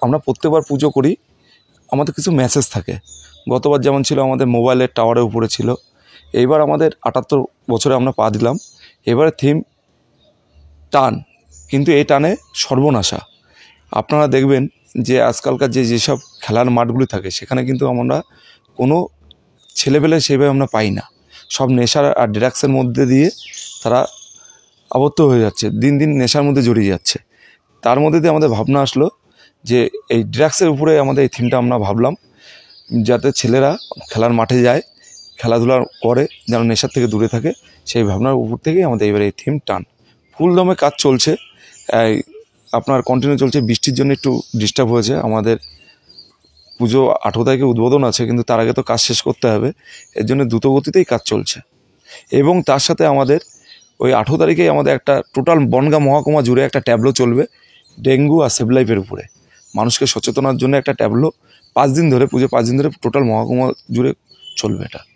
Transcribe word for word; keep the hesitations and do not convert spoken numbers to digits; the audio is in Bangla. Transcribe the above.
আমরা প্রত্যেকবার পুজো করি, আমাদের কিছু মেসেজ থাকে। গতবার যেমন ছিল আমাদের মোবাইলের টাওয়ারের উপরে ছিল, এইবার আমাদের আটাত্তর বছরে আমরা পা দিলাম। এবারে থিম টান, কিন্তু এই টানে সর্বনাশা। আপনারা দেখবেন যে আজকালকার যে যেসব খেলার মাঠগুলি থাকে সেখানে কিন্তু আমরা কোনো ছেলেপেলে সেভাবে আমরা পাই না। সব নেশার আর ড্রাগসের মধ্যে দিয়ে তারা আবদ্ধ হয়ে যাচ্ছে, দিন দিন নেশার মধ্যে জড়িয়ে যাচ্ছে। তার মধ্যে দিয়ে আমাদের ভাবনা আসলো যে এই ড্রাগসের উপরে আমাদের এই থিমটা আমরা ভাবলাম, যাতে ছেলেরা খেলার মাঠে যায়, খেলাধুলা করে, যেন নেশার থেকে দূরে থাকে। সেই ভাবনার উপর থেকেই আমাদের এবারে এই থিম টান। ফুল দমে কাজ চলছে, আপনার কন্টিনিউ চলছে। বৃষ্টির জন্য একটু ডিস্টার্ব হয়েছে। আমাদের পুজো আঠেরো তারিখে উদ্বোধন আছে, কিন্তু তার আগে তো কাজ শেষ করতে হবে, এর জন্য দ্রুতগতিতেই কাজ চলছে। এবং তার সাথে আমাদের ওই আঠেরো তারিখেই আমাদের একটা টোটাল বনগাঁ মহকুমা জুড়ে একটা ট্যাবলো চলবে ডেঙ্গু আর সেভ লাইফের উপরে। মানুষকে সচেতনার জন্য একটা ট্যাবলো পাঁচ দিন ধরে, পুজো পাঁচ দিন ধরে টোটাল মহকুমা জুড়ে চলবে এটা।